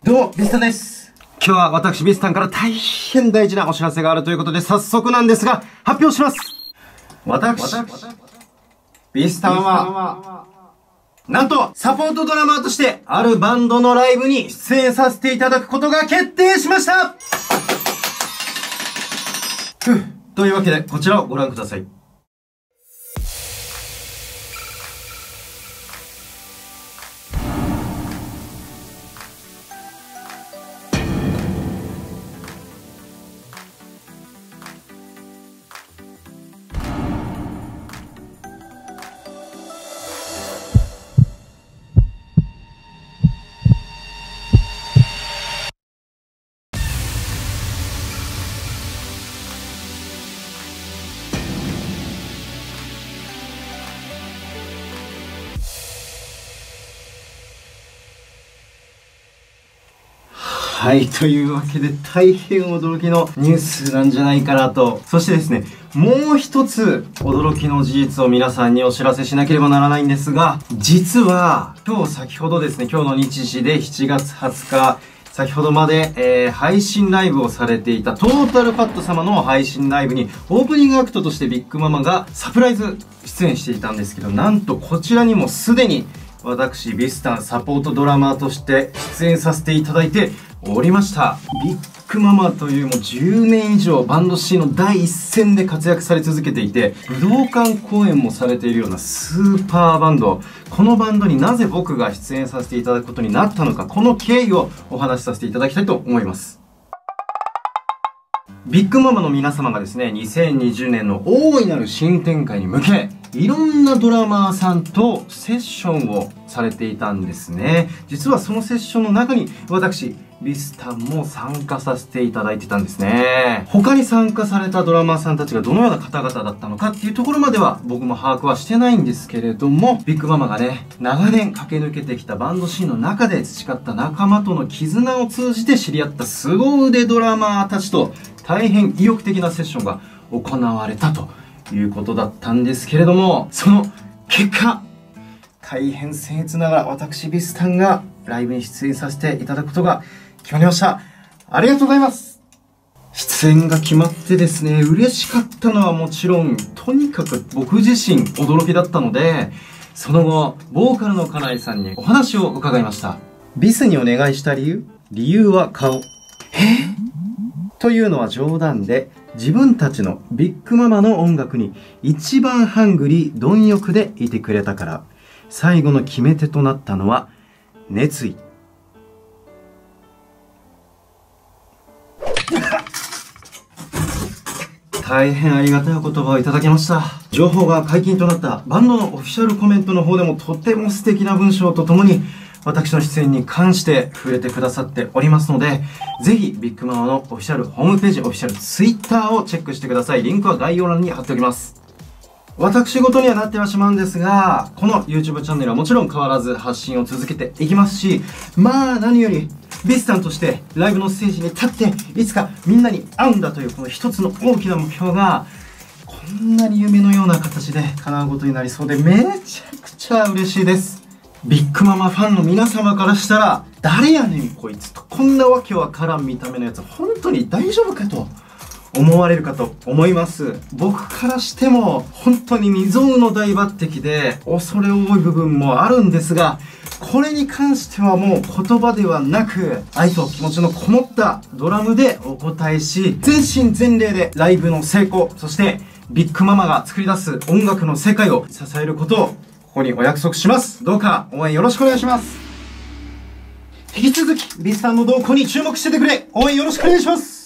どうも、ビスタンです。今日は私ビスタンから大変大事なお知らせがあるということで、早速なんですが、発表します。私、ビスタンは、なんと、サポートドラマーとして、あるバンドのライブに出演させていただくことが決定しました。というわけで、こちらをご覧ください。はい、というわけで大変驚きのニュースなんじゃないかなと。そしてですね、もう一つ驚きの事実を皆さんにお知らせしなければならないんですが、実は今日先ほどですね、今日の日時で7月20日、先ほどまで、配信ライブをされていたトータルファット様の配信ライブにオープニングアクトとしてビッグママがサプライズ出演していたんですけど、なんとこちらにもすでに私ビスタンサポートドラマーとして出演させていただいておりました。ビッグママというもう10年以上バンドシーンの第一線で活躍され続けていて、武道館公演もされているようなスーパーバンド。このバンドになぜ僕が出演させていただくことになったのか、この経緯をお話しさせていただきたいと思います。ビッグママの皆様がですね、2020年の大いなる新展開に向け、いろんなドラマーさんとセッションをされていたんですね。実はそのセッションの中に私、ビスタンも参加させていただいてたんですね。他に参加されたドラマーさんたちがどのような方々だったのかっていうところまでは僕も把握はしてないんですけれども、ビッグママがね、長年駆け抜けてきたバンドシーンの中で培った仲間との絆を通じて知り合った凄腕ドラマーたちと大変意欲的なセッションが行われたということだったんですけれども、その結果、大変僭越ながら私ビスタンがライブに出演させていただくことが決まりました。ありがとうございます。出演が決まってですね、嬉しかったのはもちろん、とにかく僕自身驚きだったので、その後、ボーカルの金井さんにお話を伺いました。ビスにお願いした理由は顔。というのは冗談で、自分たちのビッグママの音楽に一番ハングリー貪欲でいてくれたから、最後の決め手となったのは熱意。大変ありがたいお言葉をいただきました。情報が解禁となったバンドのオフィシャルコメントの方でもとても素敵な文章とともに私の出演に関して触れてくださっておりますので、ぜひビッグママのオフィシャルホームページ、オフィシャルツイッターをチェックしてください。リンクは概要欄に貼っておきます。私事にはなってはしまうんですが、この YouTube チャンネルはもちろん変わらず発信を続けていきますし、まあ何よりビスタンとしてライブのステージに立っていつかみんなに会うんだというこの一つの大きな目標がこんなに夢のような形で叶うことになりそうで、めちゃくちゃ嬉しいです。ビッグママファンの皆様からしたら、誰やねんこいつと、こんなわけわからん見た目のやつ本当に大丈夫かと思われるかと思います。僕からしても本当に未曾有の大抜擢で恐れ多い部分もあるんですが、これに関してはもう言葉ではなく愛と気持ちのこもったドラムでお答えし、全身全霊でライブの成功、そしてビッグママが作り出す音楽の世界を支えることをここにお約束します。どうか応援よろしくお願いします。引き続きビスタンの動向に注目しててくれ。応援よろしくお願いします。